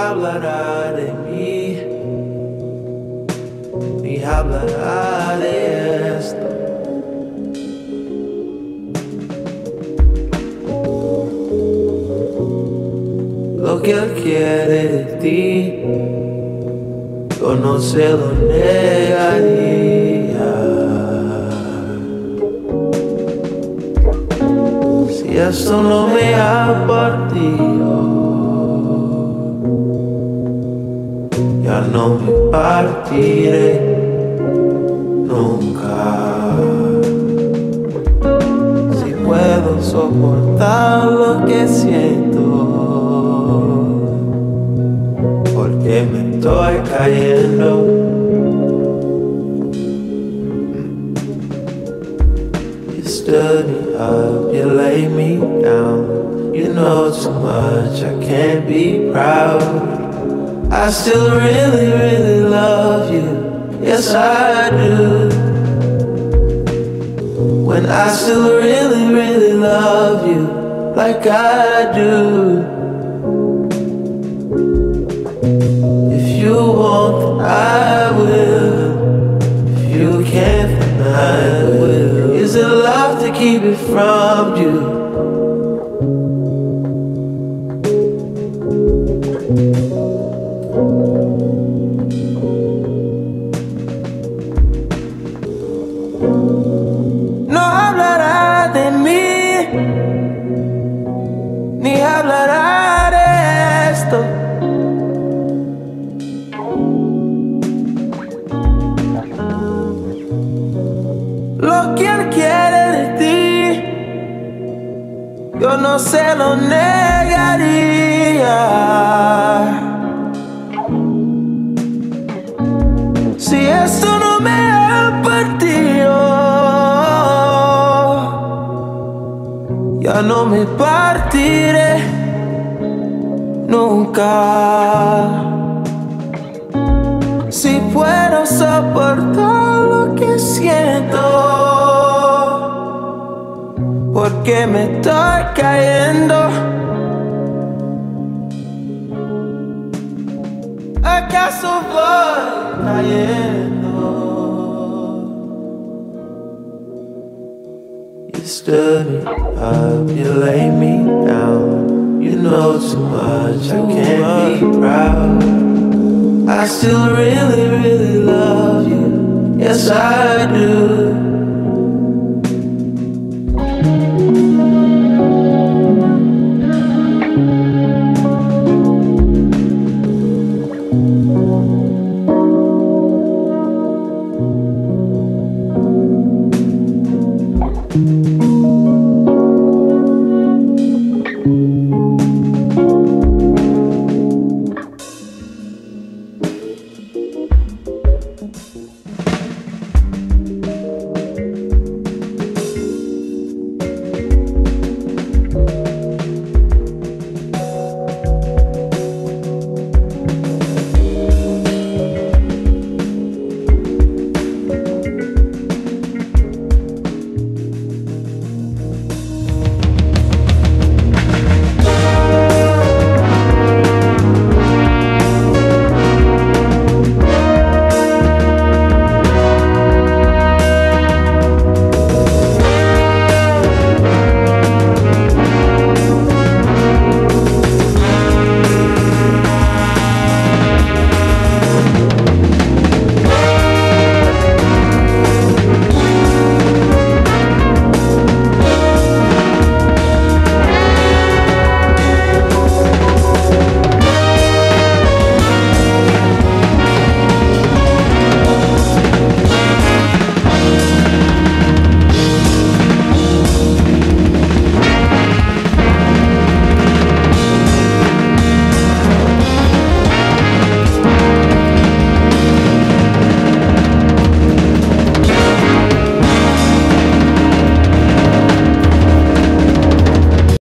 hablará de mí, ni hablará de esto. Lo que él quiere de ti, yo no se lo negaría. Si esto no me ha partido, ya no me partiré nunca. Si puedo soportar lo que siento, porque me estoy cayendo. You stood me up, you laid me down. You know too much, I can't be proud. I still really, really love you, yes I do. When I still really, really love you, like I do. If you want, I will. If you can't, then I will. Is it love to keep it from you? No hablará de mí, ni hablará de esto. Lo que él quiere de ti, yo no se lo negaría. Si esto no me ha partido, ya no me partiré nunca. Si puedo soportar lo que siento, porque me estoy cayendo. ¿Acaso voy cayendo? You stood me up, you laid me down. You know too much, I can't be proud. I still really, really love you, yes I do.